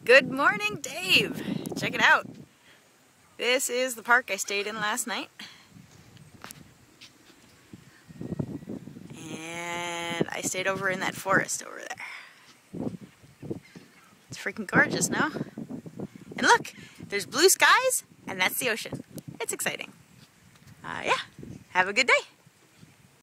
Good morning, Dave. Check it out. This is the park I stayed in last night. And I stayed over in that forest over there. It's freaking gorgeous, no? And look, there's blue skies and that's the ocean. It's exciting. Yeah, have a good day.